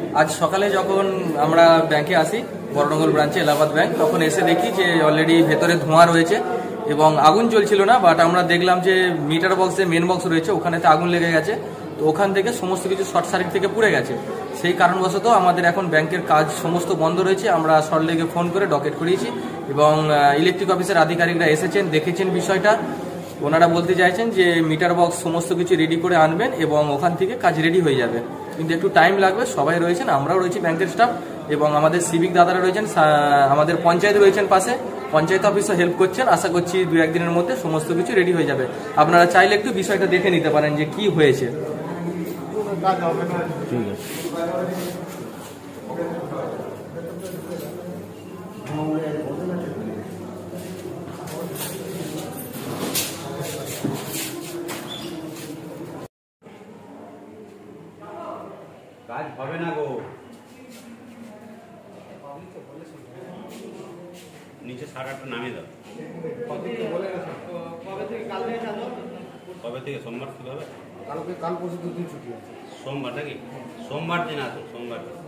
আজ সকালে যখন আমরা ব্যাংকে আসি বড়ডঙ্গল ব্রাঞ্চে এলাহাবাদ ব্যাংক, তখন এসে দেখি যে অলরেডি ভেতরে ধোঁয়া রয়েছে এবং আগুন জ্বলছিল না, বাট আমরা দেখলাম যে মিটার বক্সে মেন বক্স রয়েছে ওখানেতে আগুন লেগে গেছে। তো ওখান থেকে সমস্ত কিছু শর্ট সার্কিট থেকে পুড়ে গেছে। সেই কারণবশত আমাদের এখন ব্যাংকের কাজ সমস্ত বন্ধ রয়েছে। আমরা সল্টলেকে ফোন করে ডকেট করিয়েছি এবং ইলেকট্রিক অফিসের আধিকারিকরা এসেছেন, দেখেছেন বিষয়টা। ওনারা বলতে চাইছেন যে মিটার বক্স সমস্ত কিছু রেডি করে আনবেন এবং ওখান থেকে কাজ রেডি হয়ে যাবে, কিন্তু একটু টাইম লাগবে। সবাই রয়েছেন, আমরাও রয়েছি ব্যাংকের স্টাফ এবং আমাদের সিভিক দাদারা রয়েছেন, আমাদের পঞ্চায়েত রয়েছেন পাশে, পঞ্চায়েত অফিসও হেল্প করছেন। আশা করছি 2-1 দিনের মধ্যে সমস্ত কিছু রেডি হয়ে যাবে। আপনারা চাইলে একটু বিষয়টা দেখে নিতে পারেন যে কি হয়েছে। ঠিক আছে। কাজ হবে না গো, নিচে 8:30 নামিয়ে দাও। কবে থেকে? সোমবার থেকে হবে। কাল পরশু 2 দিন ছুটি আছে। সোমবার নাকি? সোমবার দিন আসো, সোমবার দিন।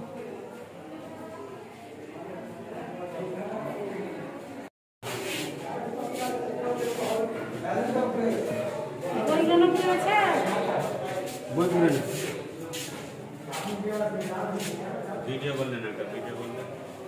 ভিডিও করলেন, একটা ভিডিও করলেন।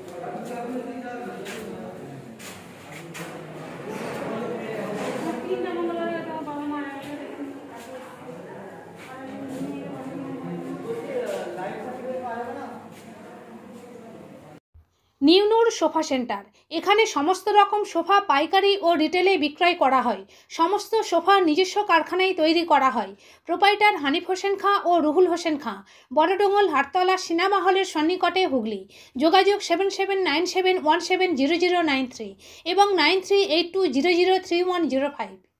নিউনুর সোফা সেন্টার। এখানে সমস্ত রকম সোফা পাইকারি ও রিটেলে বিক্রয় করা হয়। সমস্ত সোফা নিজস্ব কারখানায় তৈরি করা হয়। প্রোপাইটার হানিফ হোসেন খাঁ ও রুহুল হোসেন খাঁ, বড়ডঙ্গল হাটতলা সিনেমা হলের সন্নিকটে, হুগলি। যোগাযোগ 7797170093 এবং 9382003105।